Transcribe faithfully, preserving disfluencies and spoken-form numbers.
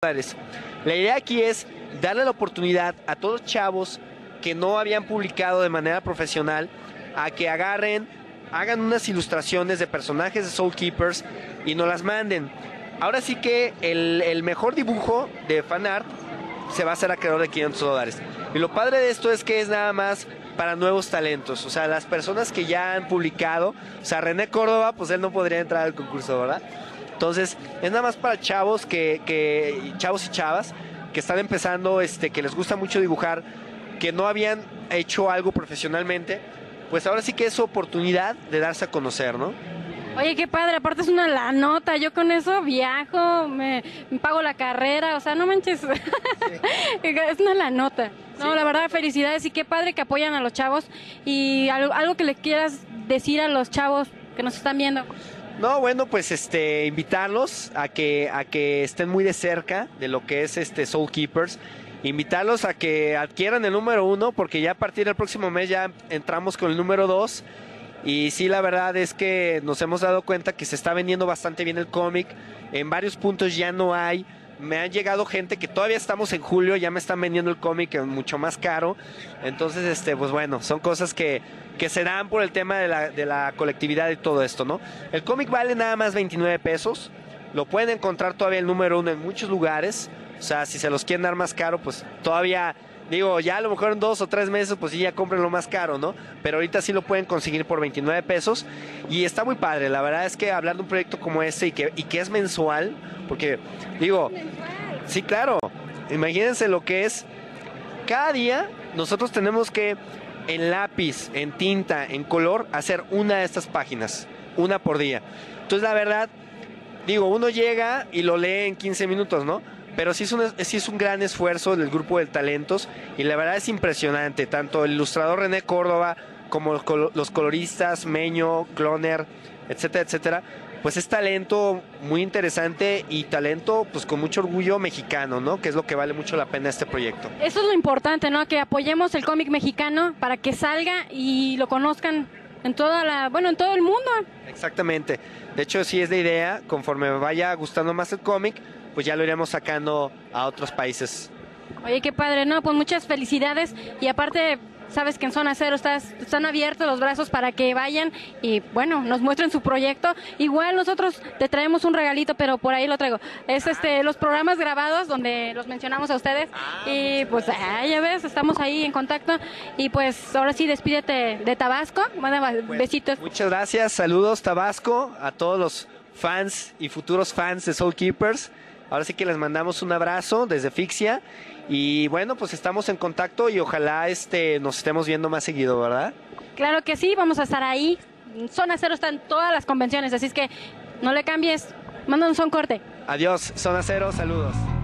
La idea aquí es darle la oportunidad a todos los chavos que no habían publicado de manera profesional a que agarren, hagan unas ilustraciones de personajes de Soul Keepers y nos las manden. Ahora sí que el, el mejor dibujo de fanart se va a hacer acreedor de quinientos dólares. Y lo padre de esto es que es nada más para nuevos talentos, o sea, las personas que ya han publicado. O sea, René Córdoba, pues él no podría entrar al concurso, ¿verdad? Entonces, es nada más para chavos que, que chavos y chavas que están empezando, este, que les gusta mucho dibujar, que no habían hecho algo profesionalmente, pues ahora sí que es su oportunidad de darse a conocer, ¿no? Oye, qué padre, aparte es una la nota, yo con eso viajo, me, me pago la carrera, o sea, no manches, sí. Es una la nota. No, sí. La verdad, felicidades y qué padre que apoyan a los chavos y algo, algo que le quieras decir a los chavos que nos están viendo. No, bueno, pues este invitarlos a que a que estén muy de cerca de lo que es este Soul Keepers, invitarlos a que adquieran el número uno, porque ya a partir del próximo mes ya entramos con el número dos. Y sí, la verdad es que nos hemos dado cuenta que se está vendiendo bastante bien el cómic. En varios puntos ya no hay. Me han llegado gente que todavía estamos en julio, ya me están vendiendo el cómic mucho más caro. Entonces, este, pues bueno, son cosas que, que se dan por el tema de la, de la colectividad y todo esto, ¿no? El cómic vale nada más veintinueve pesos. Lo pueden encontrar todavía el número uno en muchos lugares. O sea, si se los quieren dar más caro, pues todavía... Digo, ya a lo mejor en dos o tres meses, pues sí, ya compren lo más caro, ¿no? Pero ahorita sí lo pueden conseguir por veintinueve pesos. Y está muy padre. La verdad es que hablar de un proyecto como este y que, y que es mensual, porque, digo, sí, claro, imagínense lo que es. Cada día nosotros tenemos que, en lápiz, en tinta, en color, hacer una de estas páginas. Una por día. Entonces, la verdad, digo, uno llega y lo lee en quince minutos, ¿no? Pero sí es, un, sí es un gran esfuerzo del grupo de talentos y la verdad es impresionante, tanto el ilustrador René Córdoba como los, col los coloristas, Meño, Cloner, etcétera, etcétera, pues es talento muy interesante y talento pues con mucho orgullo mexicano, ¿no? Que es lo que vale mucho la pena este proyecto. Eso es lo importante, ¿no? Que apoyemos el cómic mexicano para que salga y lo conozcan en toda la, bueno, en todo el mundo. Exactamente. De hecho, sí es la idea, conforme me vaya gustando más el cómic, pues ya lo iremos sacando a otros países. Oye, qué padre, ¿no? Pues muchas felicidades y aparte, sabes que en Zona Cero estás, están abiertos los brazos para que vayan y, bueno, nos muestren su proyecto. Igual nosotros te traemos un regalito, pero por ahí lo traigo. Es este los programas grabados donde los mencionamos a ustedes y pues ah, ya ves, estamos ahí en contacto y pues ahora sí despídete de Tabasco. Manda besitos. Muchas gracias, saludos Tabasco, a todos los fans y futuros fans de Soul Keepers. Ahora sí que les mandamos un abrazo desde Fixia y bueno, pues estamos en contacto y ojalá este nos estemos viendo más seguido, ¿verdad? Claro que sí, vamos a estar ahí. En Zona Cero están todas las convenciones, así es que no le cambies. Mándanos un corte. Adiós, Zona Cero, saludos.